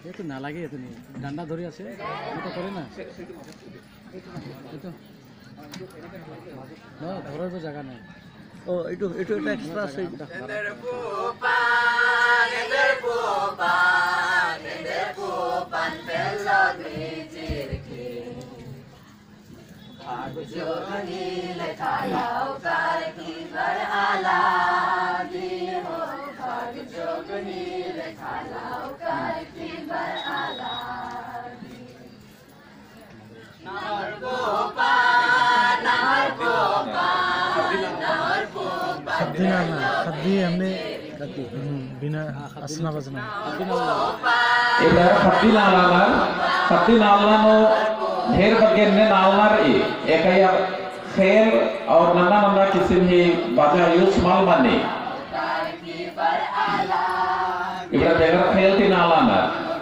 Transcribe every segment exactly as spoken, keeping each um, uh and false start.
এইটো নালাগে এইটো নি ডান্ডা ধৰি আছে এইটো কৰে না এইটো ন ধৰাৰ জায়গা নাই ও এইটো এইটো এটা এক্সট্রা আছে Nender pupan, nender pupan, nender pupan pelagi jirki. Aku jogani lekhalau karki berala di ho. Aku jogani lekhalau karki berala di. Nahar pupan, nahar pupan, nahar pupan. खद्दी ना ना खद्दी हमने खद्दी बिना असना बजना इधर खद्दी नालाना खद्दी नालानो ढेर बगेर ने नालनार ए एकया खेल और नन्ना नन्ना किस्म ही बाजा यूज माल माने इधर बेगर खेल ती नालाना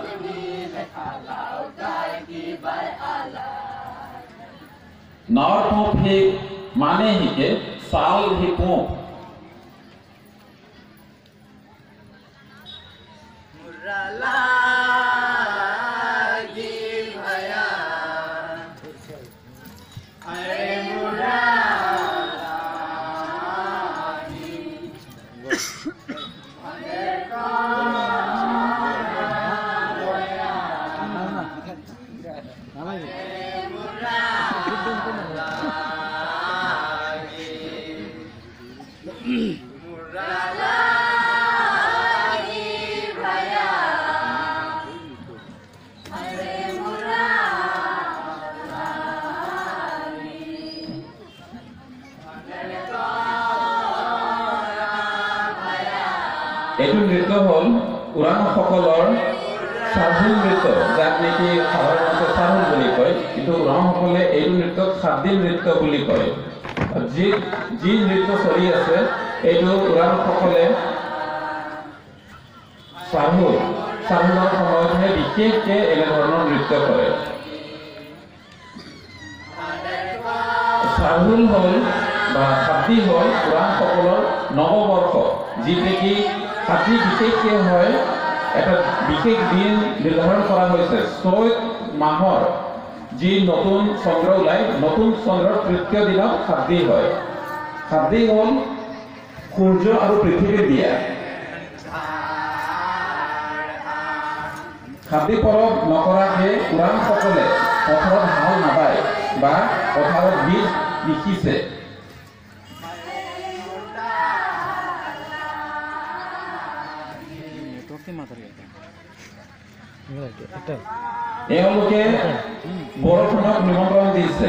नॉर पोप ही माने ही के साल ही पोप Lagi bhaya Hare murali Hare এইটো নৃত্য হল উৰাণ সকলৰ সাধুল নৃত্য যাক নেকি সাধাৰণতে সাধুল বুলি কয় কিন্তু উৰাণসকলে এইটো নৃত্যক সাদিল নৃত্য বুলি কয় যি যি নৃত্য চলি আছে এইটো উৰাণসকলে সাধুল সাধুলৰ সময়তহে বিশেষকৈ এনে ধৰণৰ নৃত্য কৰে সাধুল হল বা সাদি হল উৰাণসকলৰ নৱবৰ্ষ যি নেকি সাদি বিশেষকে হয় এটা বিশেষ দিন নিৰ্ধাৰণ কৰা হৈছে চৈত মাহৰ যি নতুন চন্দ্ৰ ওলাই নতুন চন্দ্ৰৰ তৃতীয় দিনত সাদি হয় সাদি হ'ল সূৰ্য আৰু পৃথিৱীৰ বিয়া সাদি পৰৱ নকৰাকে উৰাণসকলে পথাৰত হাল নাবায় বা পথাৰত বীজ নিসিঁচে এওঁলোকে বৰষুণক নিমন্ত্ৰণ দিছে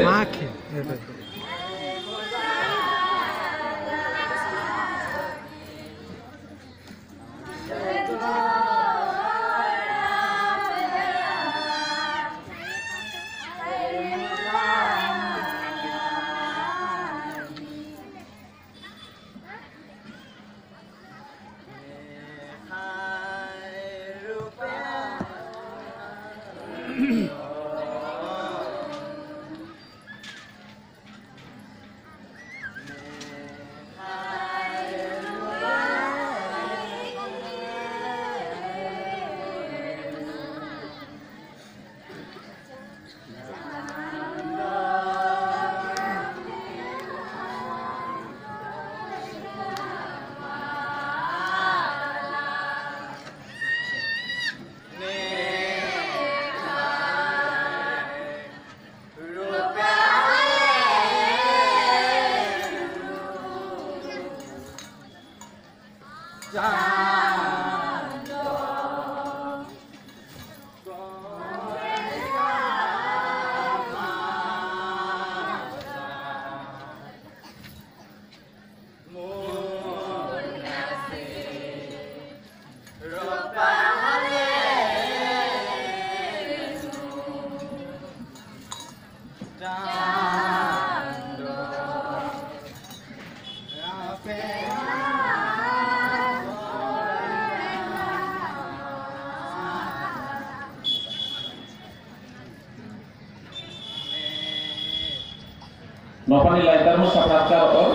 Nopani laintarmu sapratkar or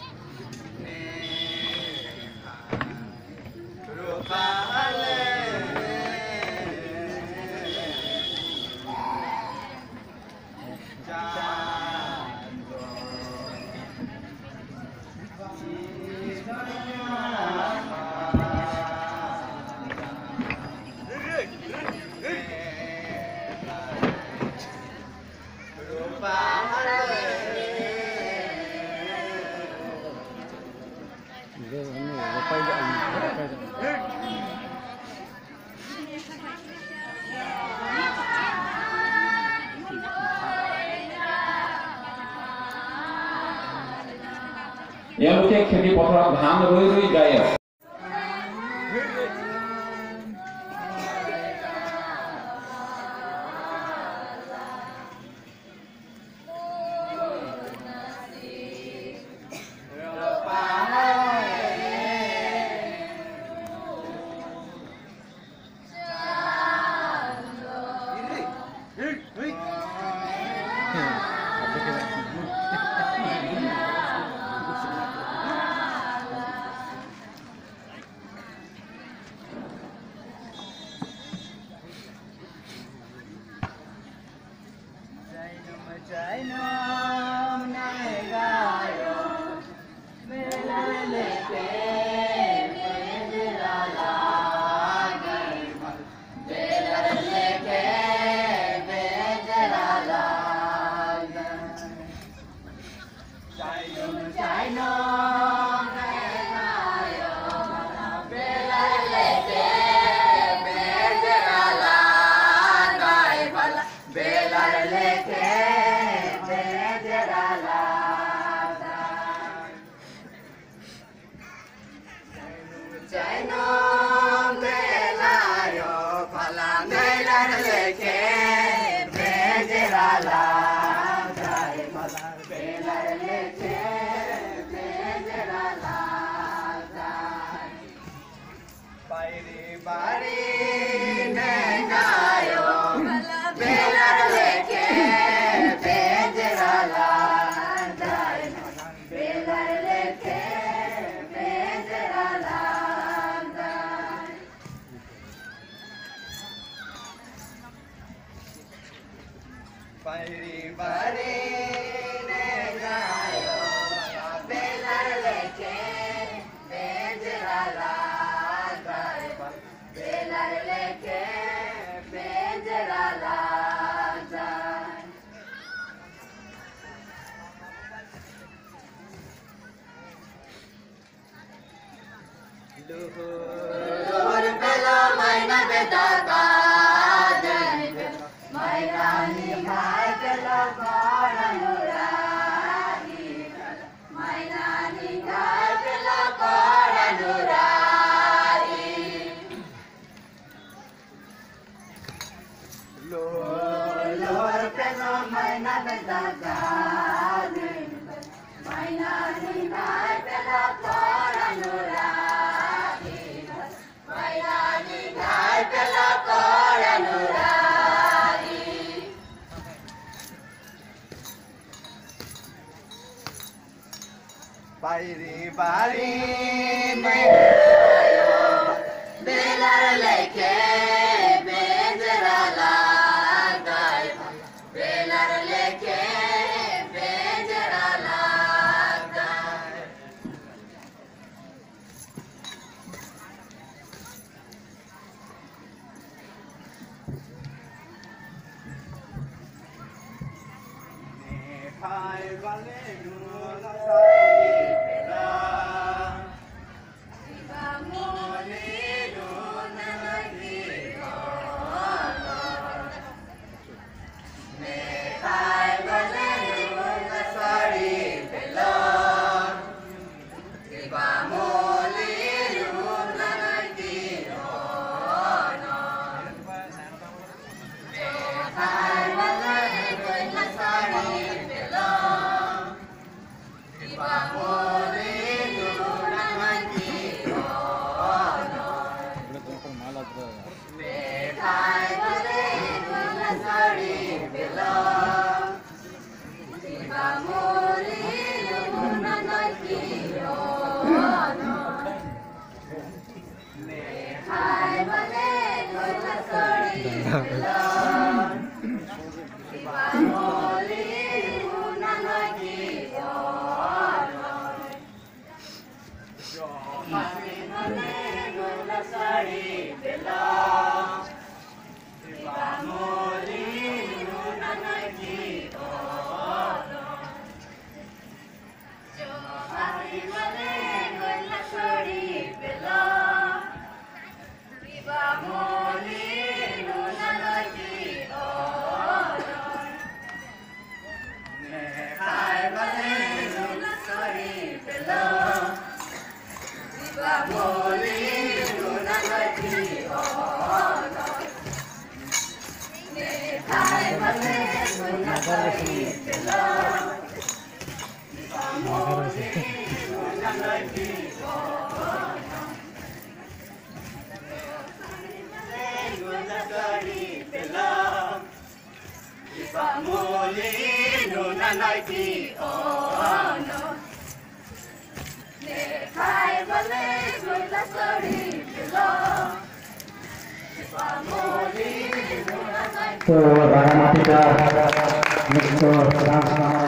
Rupa hale এওঁলোকে খেতি পথাৰত ধান ৰুই ৰুই গাই আছে। Bari bari me belar leke bejra la gai belar leke bejra la gai me khai vale nu la Love. পামলি নুনা নাইকি অনো দেখাই বলে গইলা সরি দিল পামলি নুনা নাইকি তো রাঙামাটিটা মুক্ত রাজনামা